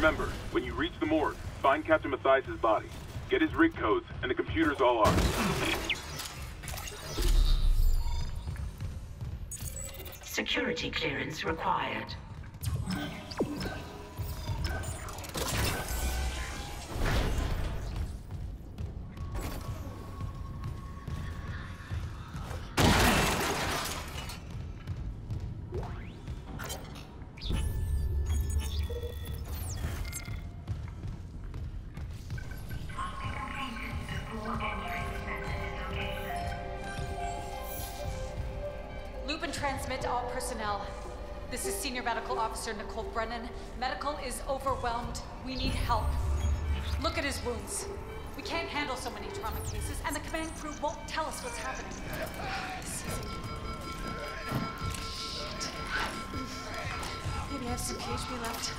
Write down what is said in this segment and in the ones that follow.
Remember, when you reach the morgue, find Captain Mathias' body. Get his rig codes, and the computer's all ours. Security clearance required. Transmit all personnel. This is Senior Medical Officer Nicole Brennan. Medical is overwhelmed. We need help. Look at his wounds. We can't handle so many trauma cases, and the command crew won't tell us what's happening. Shit. Maybe I have some PHP left.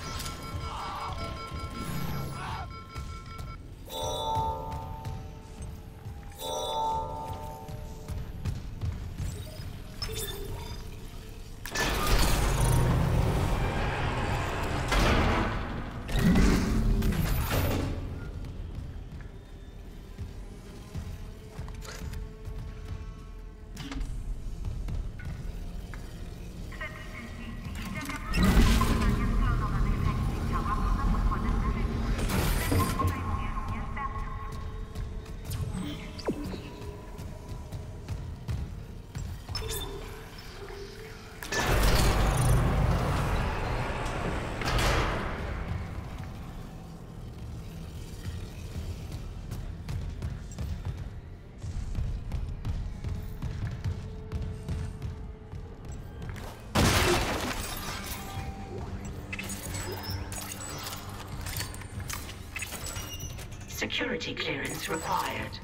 Security clearance required.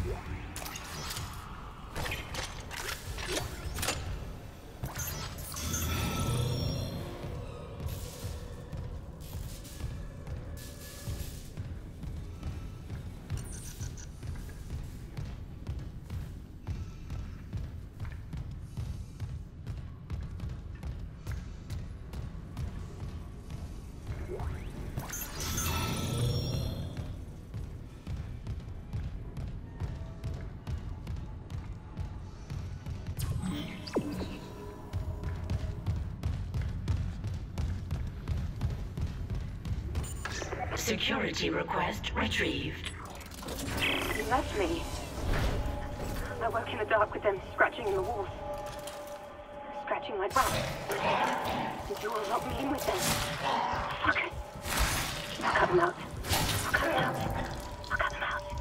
Security request retrieved. You left me. I work in the dark with them scratching in the walls. Scratching like rats. And you will lock me in with them. Fuck it. I'll cut them out. I'll cut them out. I'll cut them out.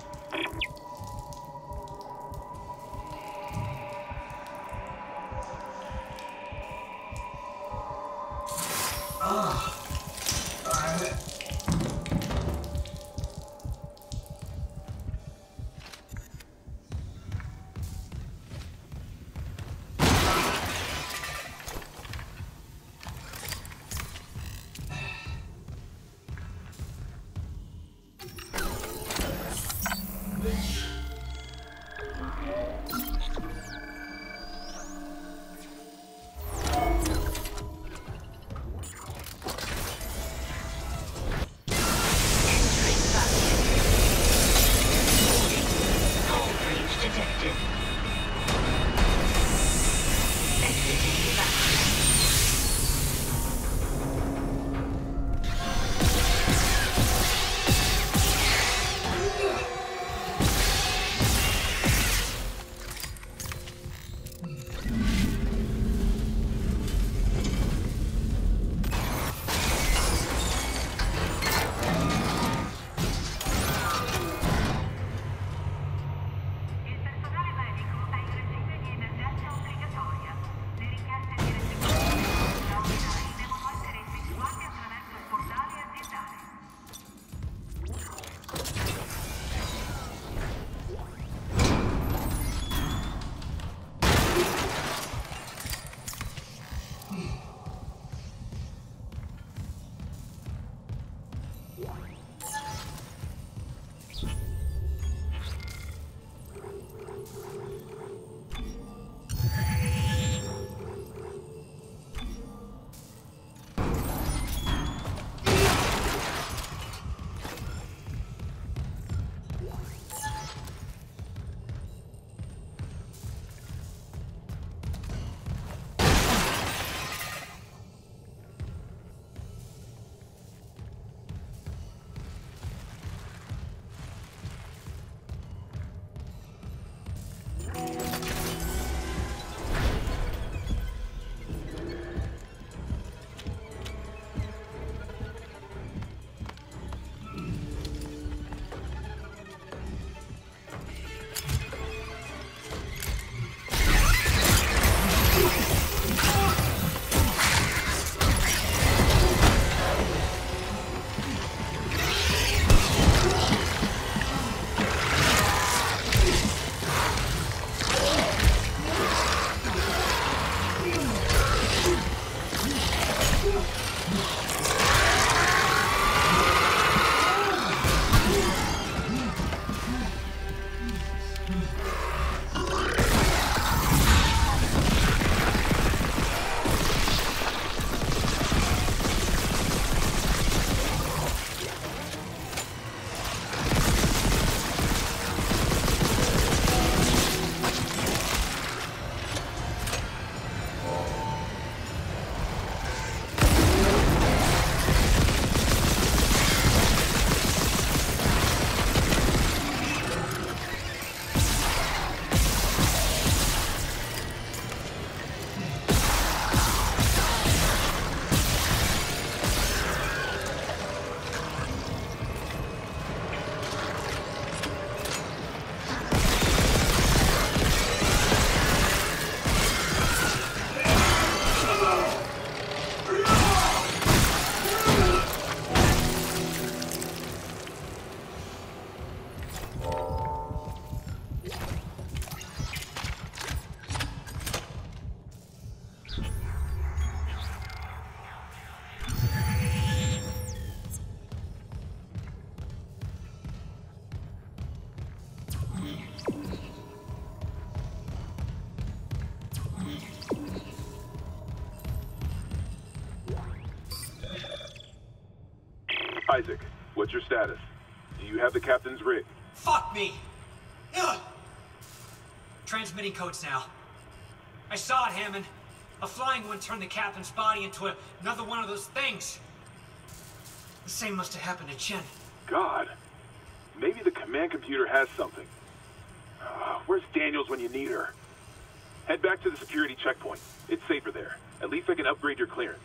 Isaac, what's your status? Do you have the captain's rig? Fuck me! Ugh. Transmitting codes now. I saw it, Hammond. A flying one turned the captain's body into another one of those things. The same must have happened to Chen. God. Maybe the command computer has something. Where's Daniels when you need her? Head back to the security checkpoint. It's safer there. At least I can upgrade your clearance.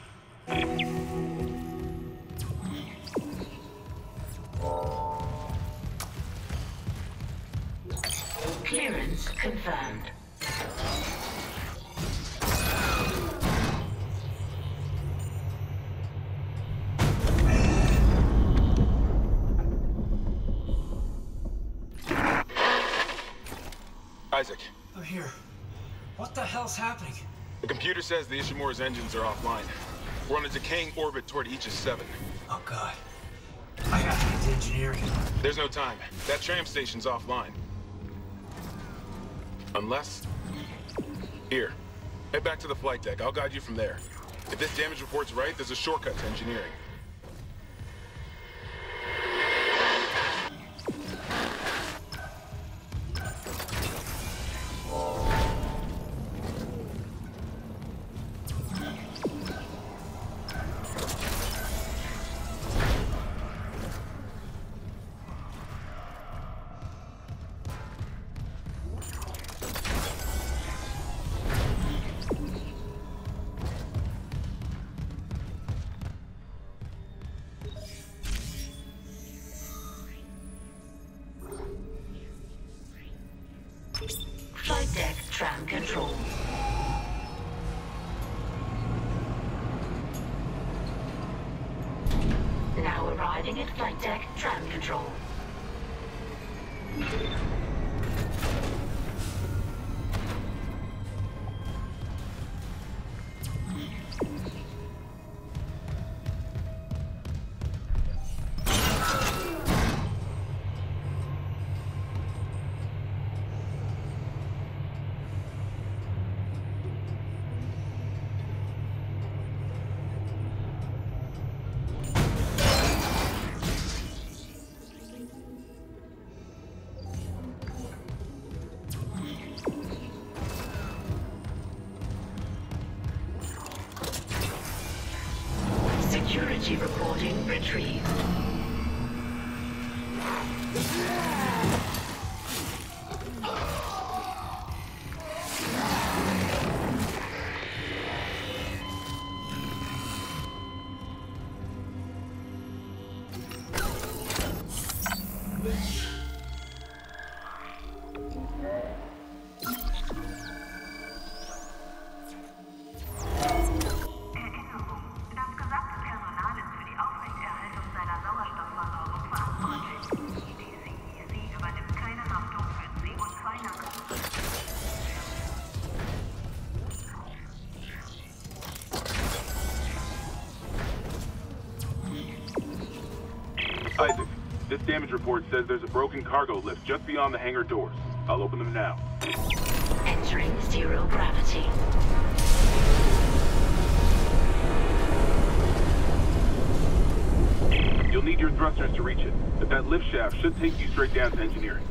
Clearance confirmed. Isaac, I'm here. What the hell's happening? the computer says the Ishimura's engines are offline. We're on a decaying orbit toward Aegis 7. Oh god. I have to get to engineering. There's no time. That tram station's offline. Unless... Here. Head back to the flight deck. I'll guide you from there. If this damage report's right, there's a shortcut to engineering. Flight deck tram control. Now arriving at flight deck tram control. Security recording retrieved. Isaac, this damage report says there's a broken cargo lift just beyond the hangar doors. I'll open them now. Entering zero gravity. You'll need your thrusters to reach it, but that lift shaft should take you straight down to engineering.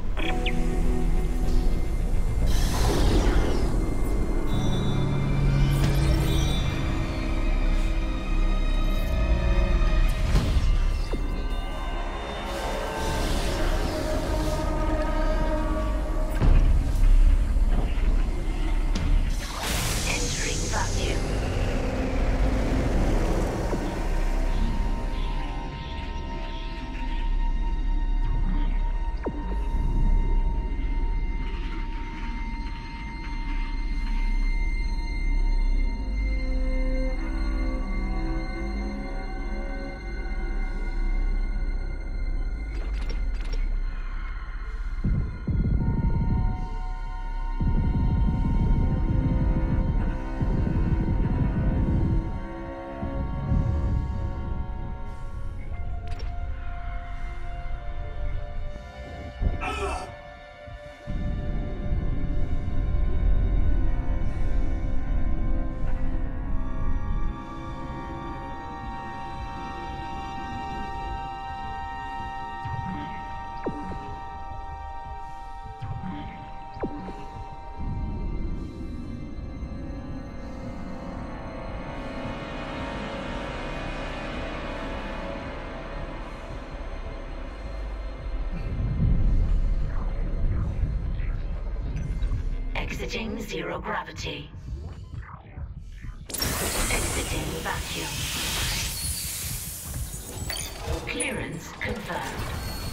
Exiting zero gravity. Exiting vacuum. Clearance confirmed.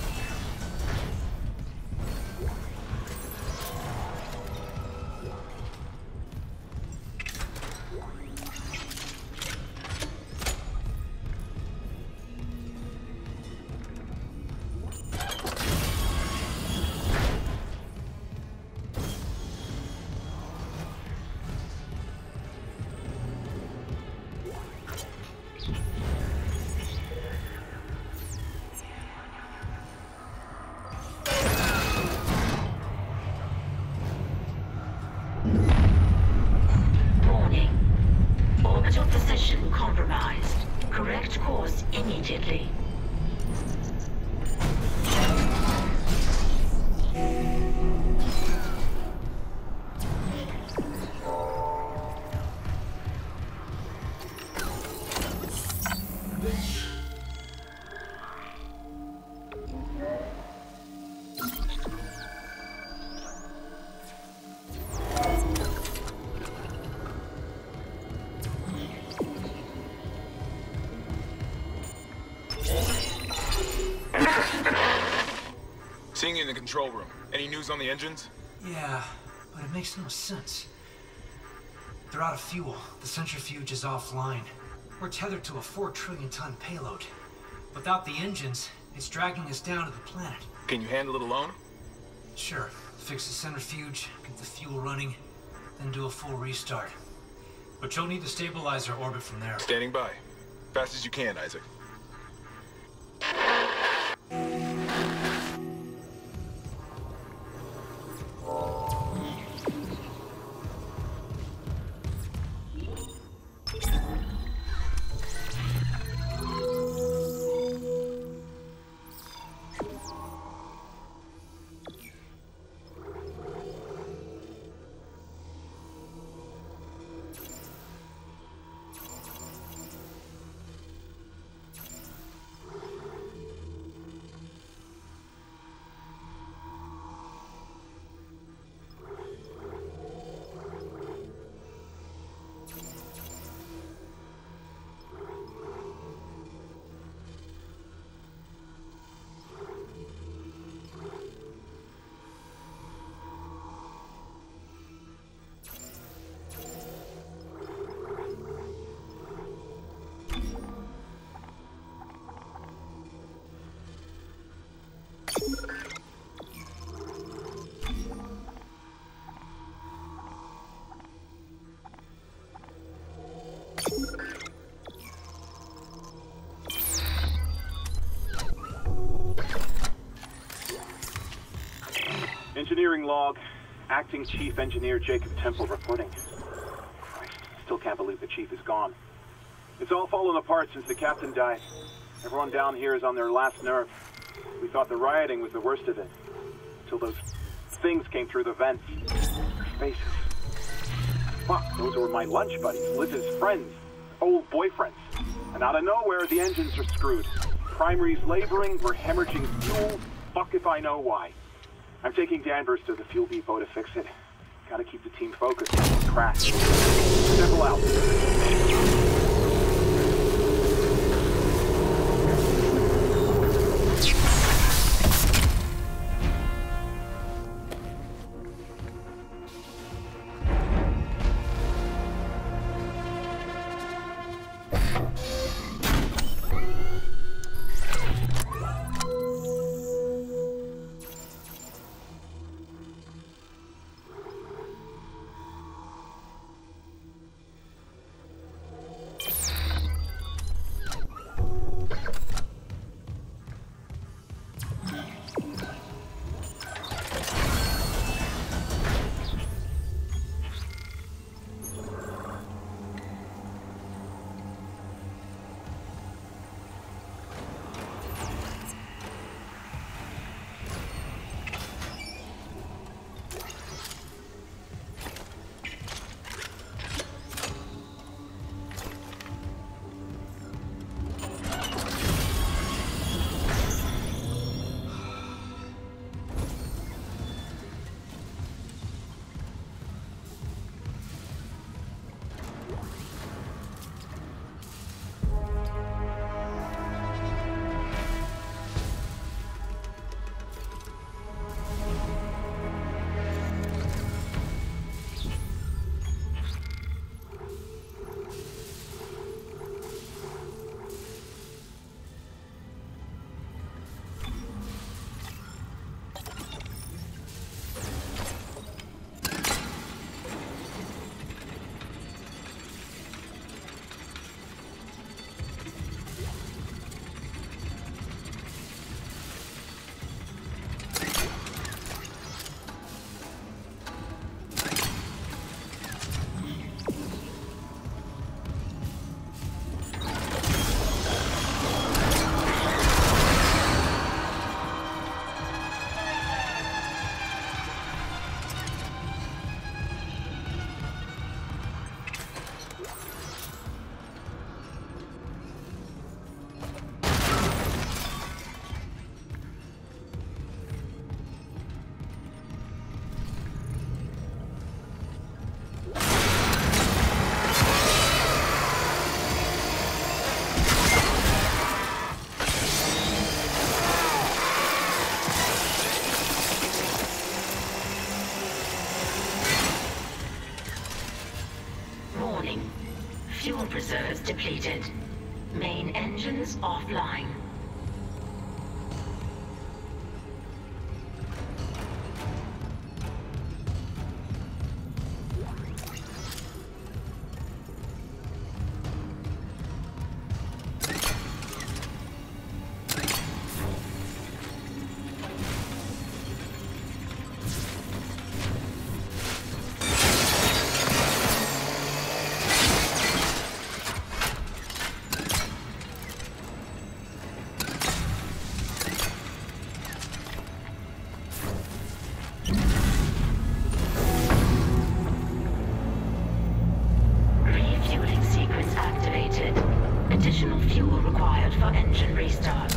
Position compromised. Correct course immediately. Seeing you in the control room. Any news on the engines? Yeah, but it makes no sense. They're out of fuel. The centrifuge is offline. We're tethered to a 4 trillion ton payload. Without the engines, it's dragging us down to the planet. Can you handle it alone? Sure. Fix the centrifuge, get the fuel running, then do a full restart. But you'll need to stabilize our orbit from there. Standing by. Fast as you can, Isaac. Engineering log. Acting Chief Engineer Jacob Temple reporting. Christ, still can't believe the Chief is gone. It's all fallen apart since the captain died. Everyone down here is on their last nerve. We thought the rioting was the worst of it. Till those things came through the vents. Their faces. Fuck, those were my lunch buddies, Liz's friends, old boyfriends. And out of nowhere, the engines are screwed. Primary's laboring, we're hemorrhaging fuel. Fuck if I know why. I'm taking Danvers to the fuel depot to fix it. Gotta keep the team focused on the crash. Simple out. Fuel reserves depleted. Main engines offline. Additional fuel required for engine restart.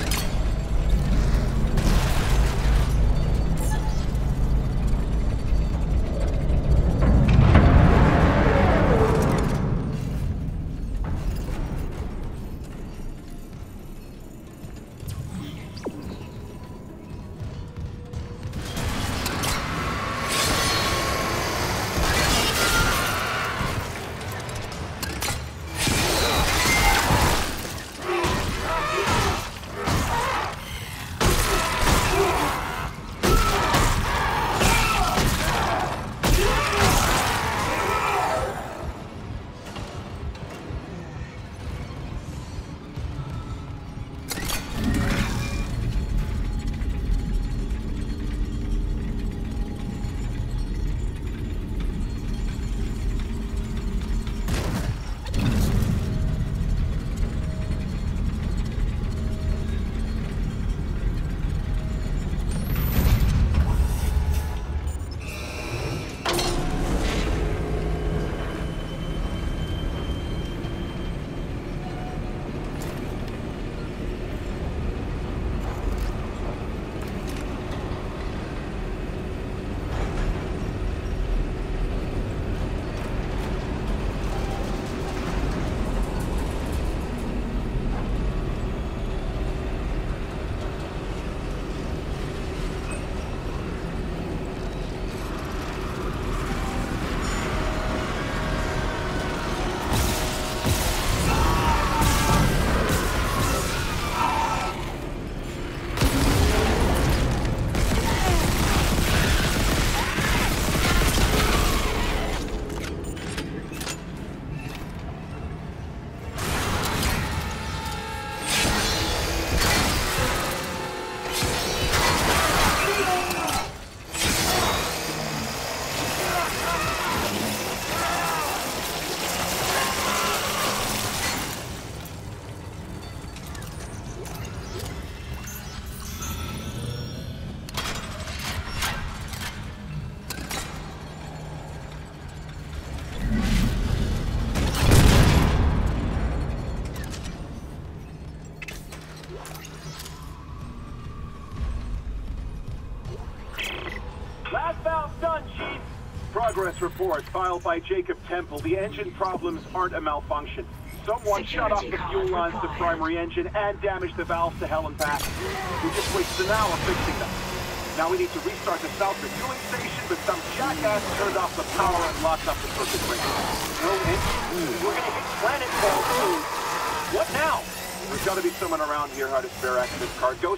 Progress report filed by Jacob Temple. The engine problems aren't a malfunction. Someone shut off the fuel lines to the primary engine and damaged the valves to hell and back. We just wasted an hour fixing them. Now we need to restart the south refueling station, but some jackass turned off the power and locked up the circuit breaker. No engine. We're gonna hit planet fall soon. What now? There's gotta be someone around here how to spare access card. Go.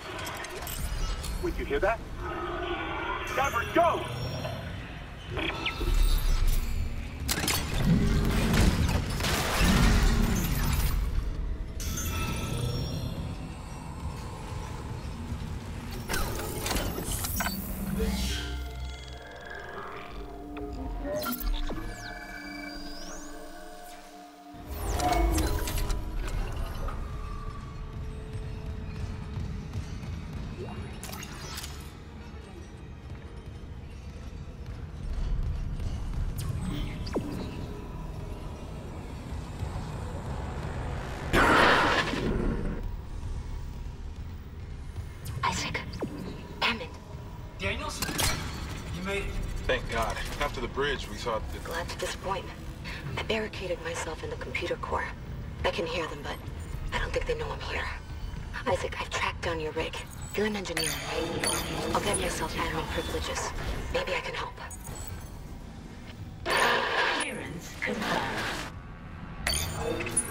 Wait, you hear that? Never go! Thank God. After the bridge, we saw the... Glad to disappoint. I barricaded myself in the computer core. I can hear them, but I don't think they know I'm here. Isaac, I've tracked down your rig. You're an engineer, right? I'll get myself admin privileges. Maybe I can help. Clearance confirmed.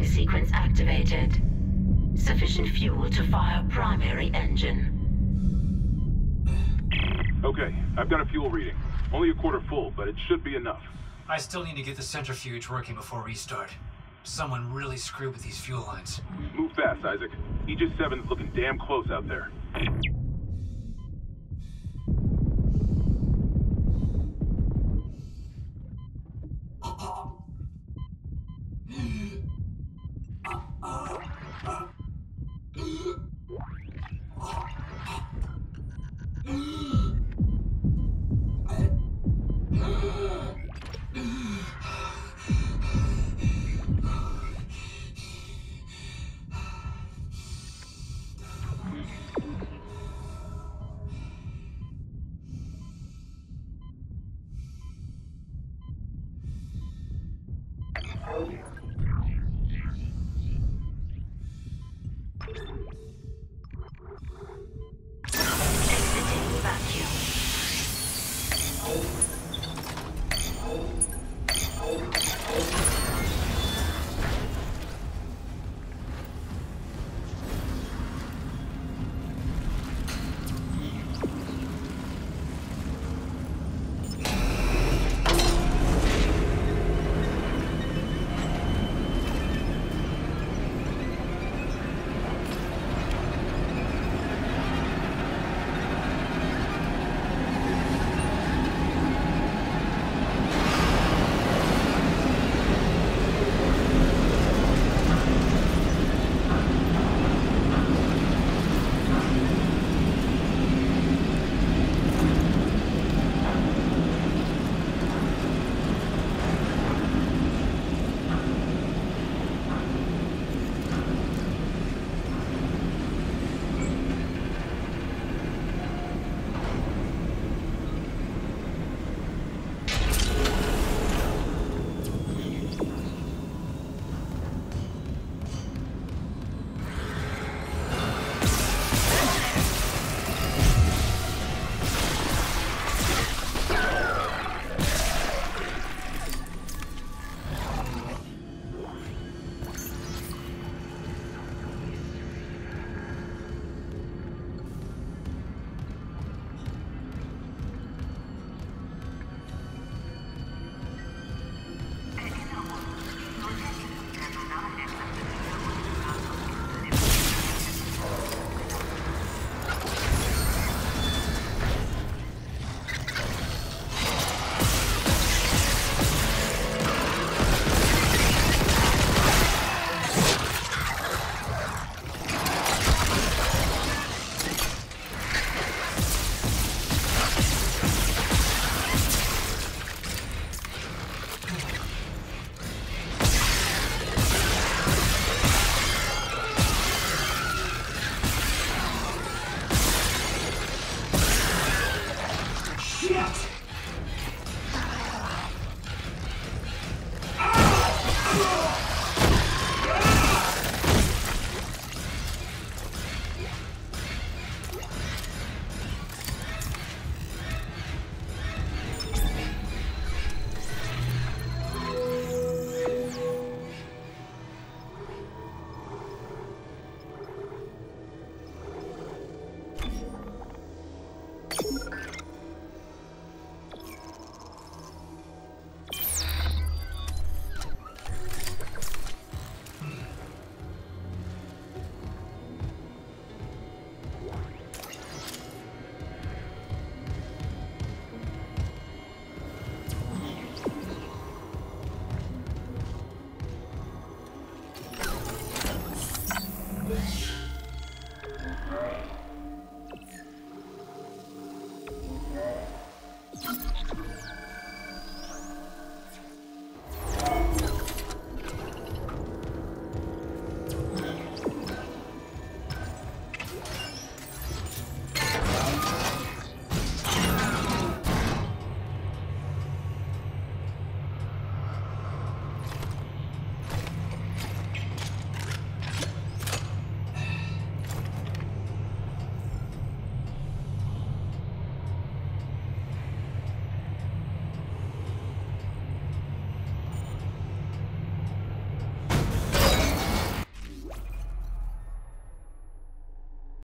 sequence activated. Sufficient fuel to fire primary engine. Okay, I've got a fuel reading. Only a quarter full, but it should be enough. I still need to get the centrifuge working before restart. Someone really screwed with these fuel lines. Move fast, Isaac. Aegis 7's looking damn close out there.